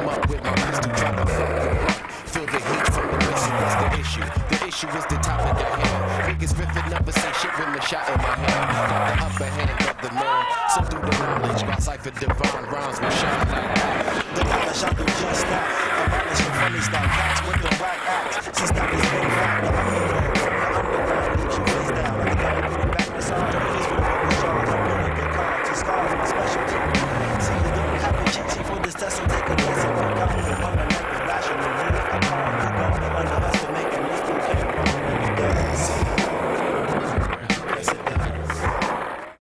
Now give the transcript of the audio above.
come up with my pistol, try to fuck with rock. Feel the heat from the whistle, what's the issue? The issue is the top of the head. Niggas riffing never say shit when the shot in my head. Got the upper hand of the man, so through the knowledge, my cipher divine rhymes will shine like that. The knowledge I do just that. Abolish the funny style cats with the whack acts. Since that was been fact, the underground, lead you face down. I gotta put it back inside the